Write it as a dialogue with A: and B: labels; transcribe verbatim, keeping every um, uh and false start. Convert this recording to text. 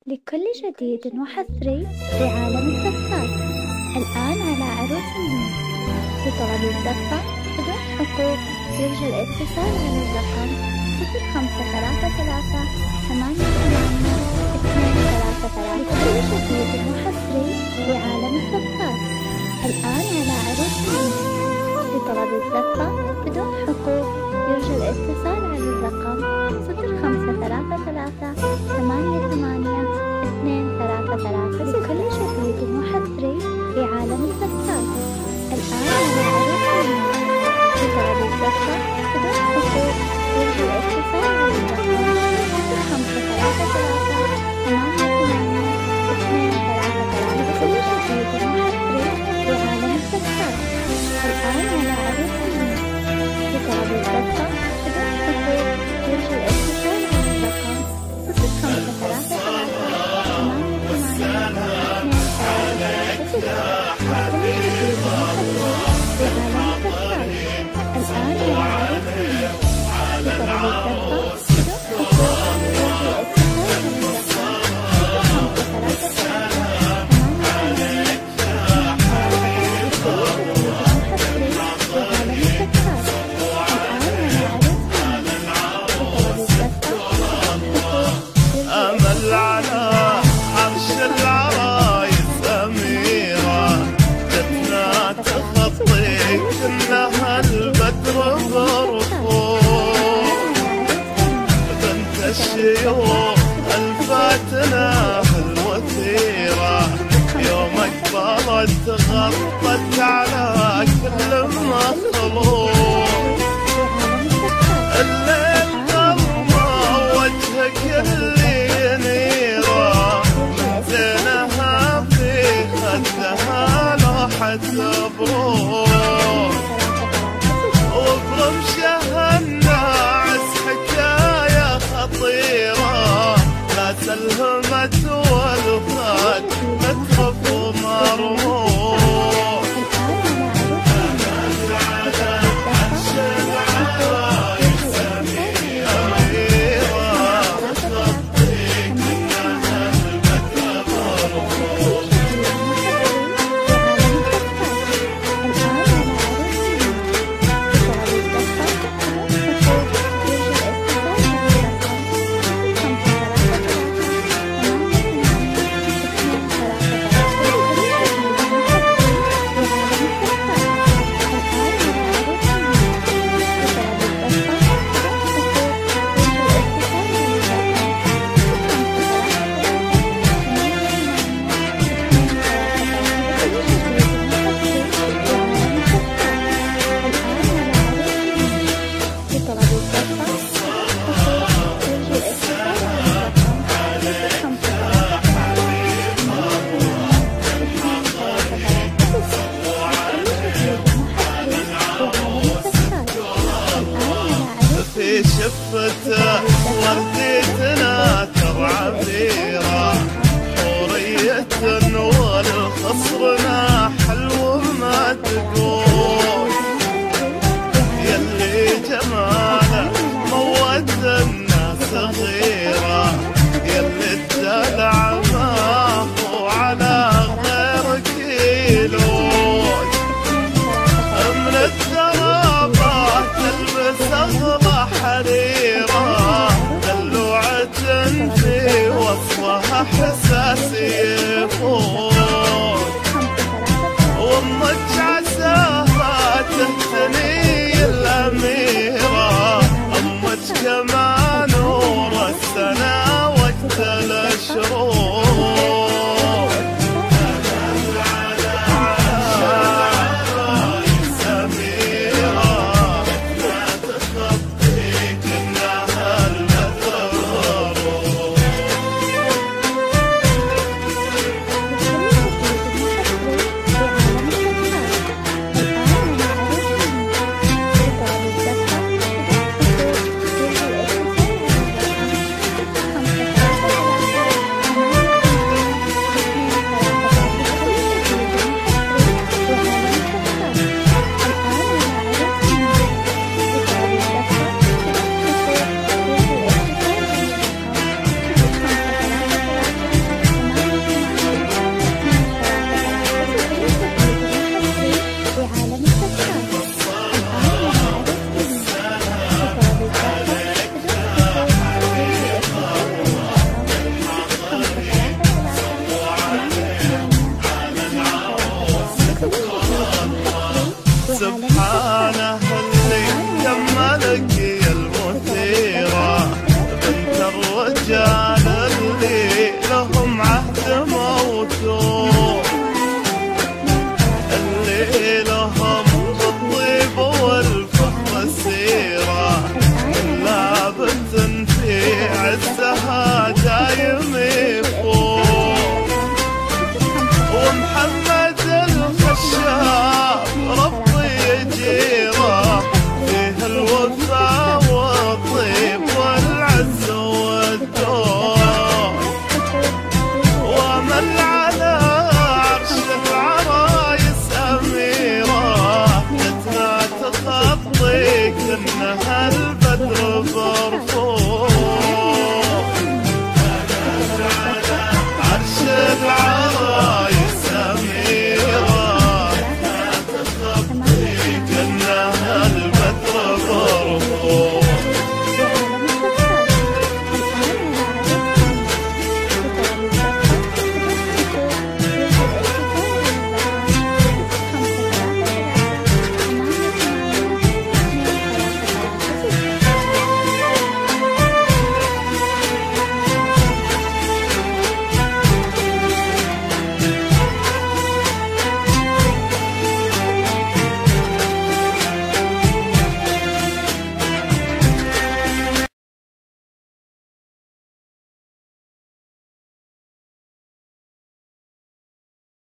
A: لكل جديد وحصري في عالم الزفات. الآن على عروس النور لطلب الزفة بدون حقوق يرجى الاتصال على الرقم صفر خمسة ثلاثة ثلاثة ثمانية ثمانية اثنين ثلاثة ثلاثة. لكل جديد وحصري في عالم الزفات. الآن على عروس النور لطلب الزفة بدون حقوق يرجى الاتصال على الرقم صفر خمسة ثلاثة ثلاثة ثمانية ثمانية اثنين ثلاثة ثلاثة. لكل جديد وحصري في عالم الزفات. الآن على عروس النور لطلب الزفة بدون حقوق يرجى الاتصال على الرقم صفر خمسة ثلاثة ثلاثة ثمانية ثمانية اثنين ثلاثة ثلاثة. لكل جديد وحصري في عالم الزفات. الآن على عروس النور لطلب الزفة بدون حقوق يرجى الاتصال على الرقم صفر خمسة ثلاثة ثلاثة ثمانية ثمانية اثنين
B: الشيوخ الفاتنة الوثيرة يوم أقبلت غطت على كل مخلوق. الليل ظلمة وجهك اللي ينيره زينها في خدها لوحة مبروك وبرمشها الناعس حكاية خطيرة لا سلهمت والفات متخف ومرموق. في شفته ورديتنا ترعى بيرة حورية والخصرنا حلو ما تقول يلي جماله موت الناس صغيرة يلي الدلع ما هو على غيرك يلوج من الترابة تلبس أغلى حريرة دلوعة في وصفها حس